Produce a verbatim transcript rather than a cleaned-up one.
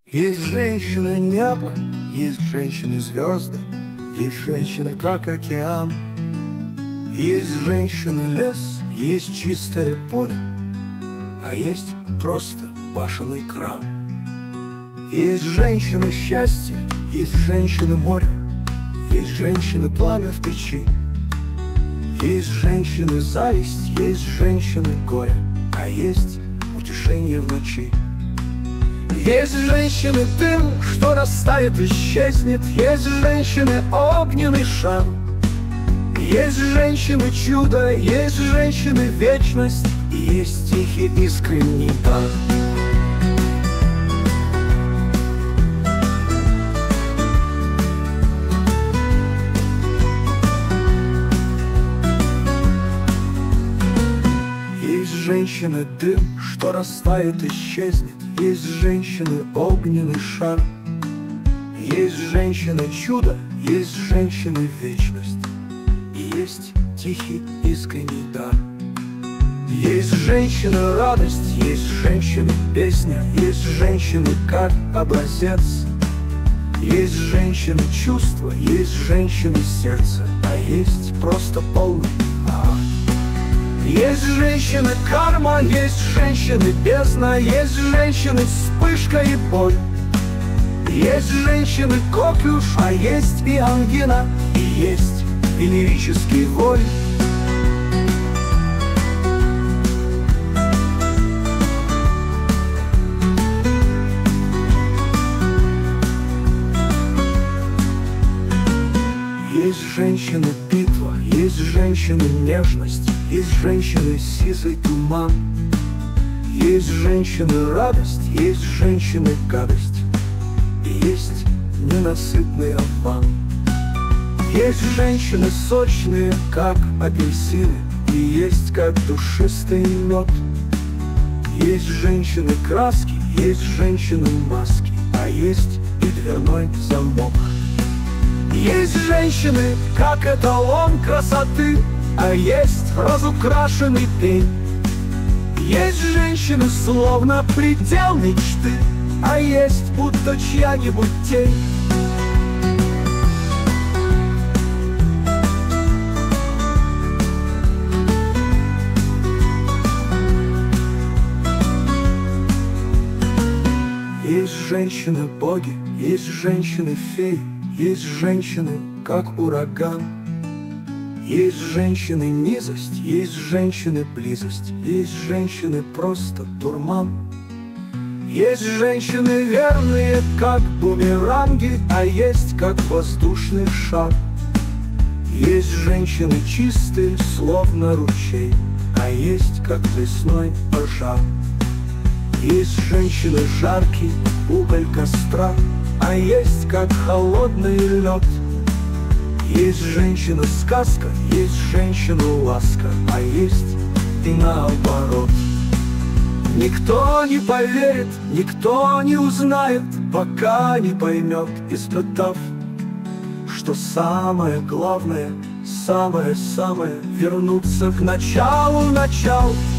Есть женщины небо, есть женщины звезды, есть женщины как океан. Есть женщины лес, есть чистое поле, а есть просто башенный кран. Есть женщины счастья, есть женщины море, есть женщины пламя в печи. Есть женщины зависть, есть женщины горе, а есть утешение в ночи. Есть женщины дым, что растает, исчезнет, есть женщины огненный шар. Есть женщины чудо, есть женщины вечность, и есть тихий искренний дар. Есть женщины дым, что растает, исчезнет, есть женщины огненный шар. Есть женщины чудо, есть женщины вечность, и есть тихий искренний дар. Есть женщины радость, есть женщины песня, есть женщины как образец. Есть женщины чувства, есть женщины сердце, а есть просто полный ад. Есть женщины карма, есть женщины бездна, есть женщины вспышка и боль. Есть женщины коклюш, а есть и ангина, и есть и лирический воль. Есть женщины битва, есть женщины нежность, есть женщины сизый туман. Есть женщины радость, есть женщины гадость, и есть ненасытный обман. Есть женщины сочные, как апельсины, и есть как душистый мед. Есть женщины краски, есть женщины маски, а есть и дверной замок. Есть женщины, как эталон красоты, а есть разукрашенный пень. Есть женщины, словно предел мечты, а есть будто чья-нибудь тень. Есть женщины-боги, есть женщины-феи, есть женщины, как ураган. Есть женщины низость, есть женщины близость, есть женщины просто дурман. Есть женщины верные, как бумеранги, а есть как воздушный шар. Есть женщины чистые, словно ручей, а есть как лесной пожар. Есть женщины жаркий, уголь костра, а есть как холодный лед. Есть женщина-сказка, есть женщина-ласка, а есть и наоборот. Никто не поверит, никто не узнает, пока не поймет, испытав, что самое главное, самое-самое — вернуться к началу, началу.